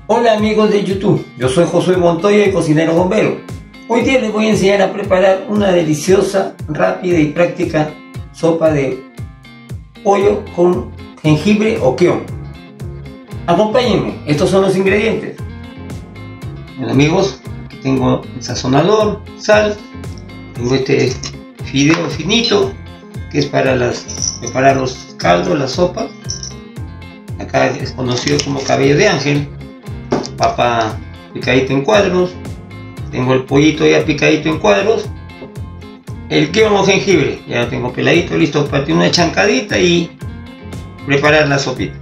Hola amigos de YouTube, yo soy Josué Montoya, el cocinero bombero. Hoy día les voy a enseñar a preparar una deliciosa, rápida y práctica sopa de pollo con jengibre o kion. Acompáñenme, estos son los ingredientes. Bien, amigos, aquí tengo el sazonador, sal, tengo este fideo finito que es para preparar los caldos, las sopas. Acá es conocido como cabello de ángel, papa picadito en cuadros, tengo el pollito ya picadito en cuadros, el kion o jengibre ya lo tengo peladito, listo para partir una chancadita y preparar la sopita.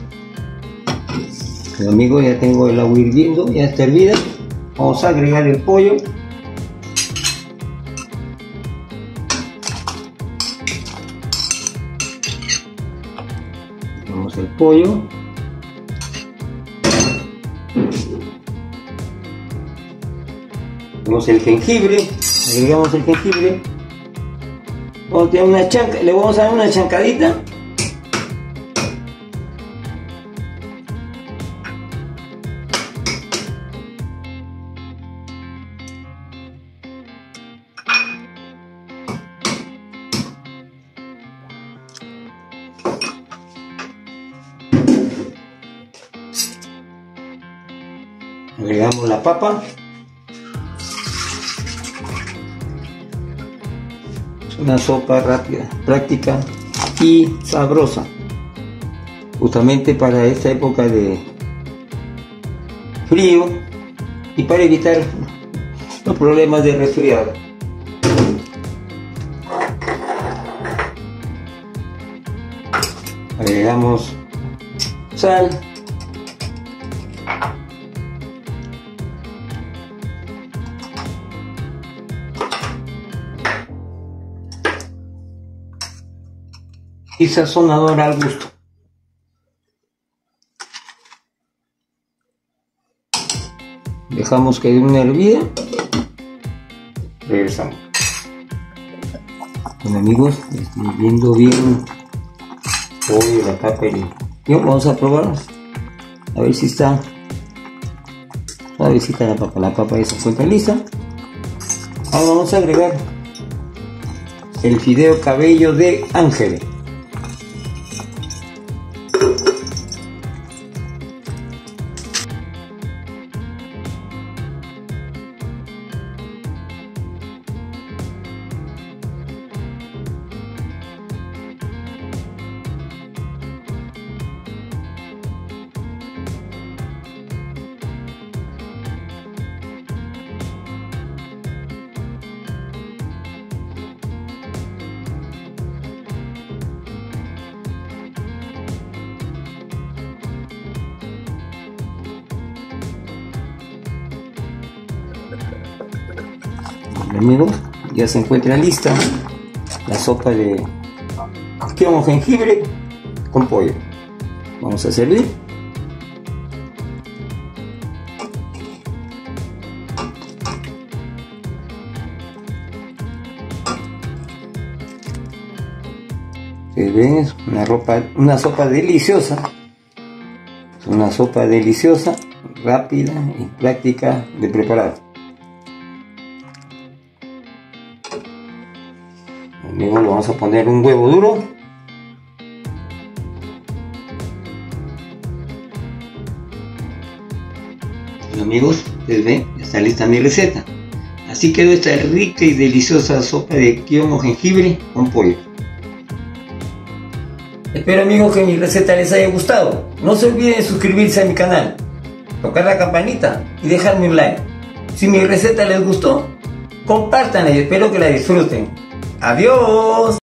Bueno, amigos, ya tengo el agua hirviendo, ya está hervida. Vamos a agregar el pollo. Ponemos el pollo. Ponemos el jengibre, agregamos el jengibre. Vamos a tener una chanca, le vamos a dar una chancadita. Agregamos la papa. Es una sopa rápida, práctica y sabrosa, justamente para esta época de frío y para evitar los problemas de resfriado. Agregamos sal, y sazonador al gusto. Dejamos que dé una hervida. Regresamos. Bueno, amigos, estoy viendo bien hoy la papa y vamos a probar a ver si está suavecita la papa. La papa ya se encuentra lista. Ahora vamos a agregar el fideo cabello de ángel. Amigos, ya se encuentra lista la sopa de kion o jengibre con pollo. Vamos a servir. Ven, es una sopa deliciosa. Es una sopa deliciosa, rápida y práctica de preparar. Luego le vamos a poner un huevo duro. Bueno, amigos, ustedes ven, ya está lista mi receta. Así quedó esta rica y deliciosa sopa de kion o jengibre con pollo. Espero, amigos, que mi receta les haya gustado. No se olviden de suscribirse a mi canal, tocar la campanita y dejarme un like. Si mi receta les gustó, compártanla y espero que la disfruten. ¡Adiós!